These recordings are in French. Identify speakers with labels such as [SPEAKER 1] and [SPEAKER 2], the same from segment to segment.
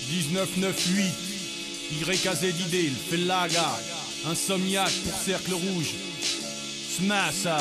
[SPEAKER 1] 1998, YKZID, le Fellaga, Insomniac pour Cercle Rouge, Smassa.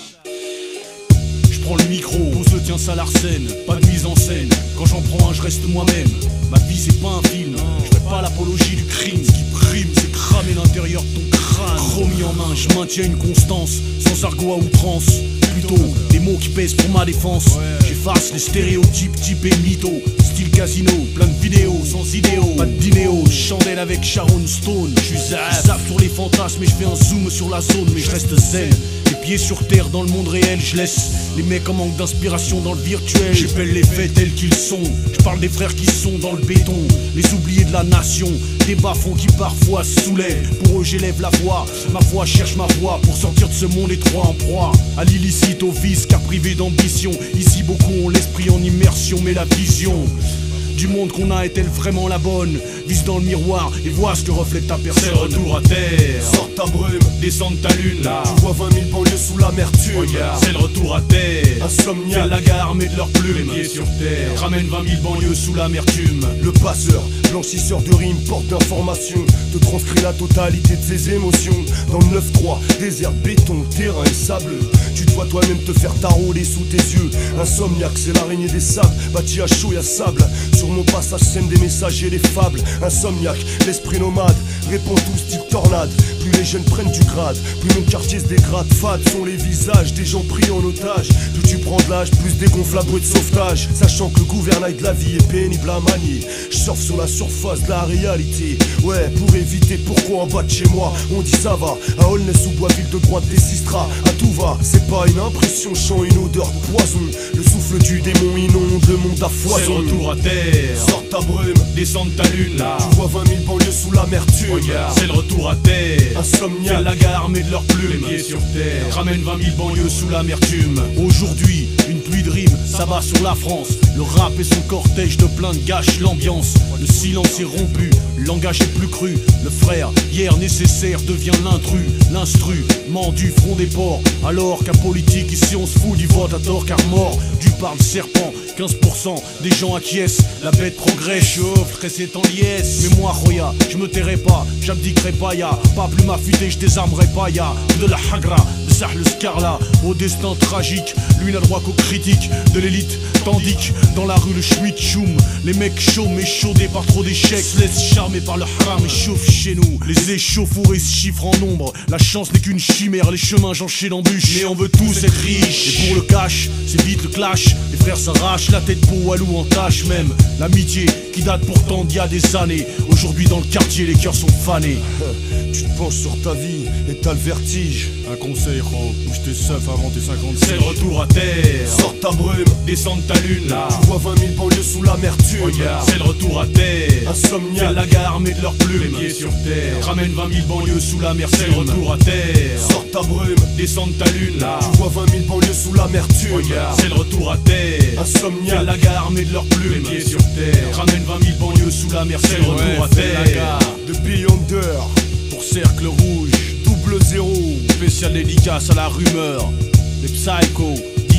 [SPEAKER 1] J'prends le micro, on se tient ça l'arsène, pas de mise en scène. Quand j'en prends un, je reste moi-même. Ma vie c'est pas un film, je fais pas l'apologie du crime. Ce qui prime, c'est cramer l'intérieur de ton crâne. Chromie en main, je maintiens une constance, sans argot à outrance. Plutôt des mots qui pèsent pour ma défense. J'efface les stéréotypes typés mythos. Style casino, plein de vidéos sans idéaux. Pas de dinéo, chandelle avec Sharon Stone. J'suis zap sur les fantasmes et je fais un zoom sur la zone. Mais je reste zen, les pieds sur terre dans le monde réel. Je laisse les mecs en manque d'inspiration dans le virtuel. J'épelle les faits tels qu'ils sont. Je parle des frères qui sont dans le béton, les oubliés de la nation. Des bas-fonds qui parfois se soulèvent. Pour eux j'élève la voix, ma voix cherche ma voix. Pour sortir de ce monde étroit en proie à l'illicite, au vice, car privé d'ambition. Ici beaucoup ont l'esprit en immersion, mais la vision du monde qu'on a est-elle vraiment la bonne? Vise dans le miroir et vois ce que reflète ta personne.
[SPEAKER 2] C'est le retour à terre.
[SPEAKER 1] Sors ta brume,
[SPEAKER 2] descends de ta lune là.
[SPEAKER 1] tu vois 20 000 banlieues sous l'amertume.
[SPEAKER 2] Regarde, c'est le retour à terre.
[SPEAKER 1] Insomniac,
[SPEAKER 2] la gare armée de leurs plumes.
[SPEAKER 1] les pieds sur terre.
[SPEAKER 2] Ramène 20 000 banlieues sous l'amertume.
[SPEAKER 1] Le passeur, blanchisseur de rimes, porte d'informations, te transcrit la totalité de ses émotions. Dans le 9-3, désert, béton, terrain et sable. Tu te vois toi-même te faire tarauder sous tes yeux. Insomniac, c'est l'araignée des sables, bâti à chaud et à sable. Sur mon passage sème des messages et des fables. Insomniac, l'esprit nomade, répond tout style tornade. Plus les jeunes prennent du grade, plus mon quartier se dégrade. Fade sont les visages des gens pris en otage. Plus tu prends de l'âge, plus dégonfle la bruit de sauvetage. Sachant que le gouvernail de la vie est pénible à manier. Je surfe sur la surface de la réalité. Ouais, pour éviter pourquoi en bas de chez moi on dit ça va. À Aulnay sous Boisville de droite des Sistras, à tout va. C'est pas une impression, chant une odeur de poison. Le souffle du démon inonde le monde à
[SPEAKER 2] C'est
[SPEAKER 1] foison.
[SPEAKER 2] le retour à terre.
[SPEAKER 1] Sors ta brume,
[SPEAKER 2] Descends de ta lune là.
[SPEAKER 1] tu vois 20 000 banlieues sous l'amertume.
[SPEAKER 2] Regarde, c'est le retour à terre.
[SPEAKER 1] Insomniac,
[SPEAKER 2] la gare armée de leurs plumes.
[SPEAKER 1] les pieds sur terre.
[SPEAKER 2] Ramène 20 000 banlieues sous l'amertume.
[SPEAKER 1] Aujourd'hui, une pluie de rimes s'abat sur la France. Le rap et son cortège de plaintes gâchent l'ambiance. Le silence est rompu, le langage est plus cru. Le frère, hier nécessaire, devient l'intrus. L'instrument du front des ports. Alors qu'à politique, ici on se fout du vote à tort car mort. Du parle serpent, 15% des gens acquiescent. La bête progresse, chauffe, c'est en liesse. Mais moi, Roya, je me tairai pas, j'abdiquerai pas, ya. Pas plus m'affûter, je désarmerai pas, ya. De la hagra, de Sahl Scarla, au destin tragique. Lui n'a droit qu'aux critiques de l'élite, tandis que dans la rue le schmitt choum. Les mecs chauds mais chaudés par trop d'échecs se laissent charmer par le haram et chauffent chez nous. Les échauffourées se chiffrent en nombre. La chance n'est qu'une chimère, les chemins jonchés d'embûches. Mais on veut tous être riches. Et pour le cash, c'est vite le clash. Les frères s'arrachent la tête pour Walou en tâche même. L'amitié qui date pourtant d'il y a des années. Aujourd'hui dans le quartier les cœurs sont fanés. Tu te penches sur ta vie et t'as le vertige. Un conseil, Ro, bouge tes seufs avant tes 56.
[SPEAKER 2] C'est le retour à terre.
[SPEAKER 1] Sors ta brume,
[SPEAKER 2] Descends de ta lune là.
[SPEAKER 1] tu vois 20 000 banlieues sous l'amertume.
[SPEAKER 2] Regarde, c'est le retour à terre.
[SPEAKER 1] Insomniac,
[SPEAKER 2] la gare armée de leurs plumes.
[SPEAKER 1] les pieds sur terre.
[SPEAKER 2] Ramène 20 000 banlieues sous l'amertume. C'est le retour à terre.
[SPEAKER 1] Sors ta brume,
[SPEAKER 2] Descends de ta lune là.
[SPEAKER 1] tu vois 20 000 banlieues sous l'amertume.
[SPEAKER 2] Regarde, c'est le retour à terre.
[SPEAKER 1] Insomniac,
[SPEAKER 2] la gare armée de leurs plumes.
[SPEAKER 1] les pieds sur terre.
[SPEAKER 2] Ramène 20 000 banlieues sous l'amertume. C'est le retour à terre.
[SPEAKER 1] de Beyonder pour Cercle Rouge, 00. Spécial dédicace à la rumeur. Les Psycho,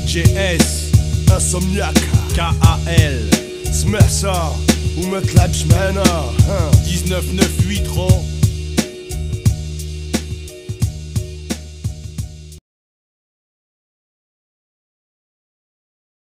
[SPEAKER 1] DJS, Insomniac, KAL, Smessa, Oumet Lachmana, 1998 Ro.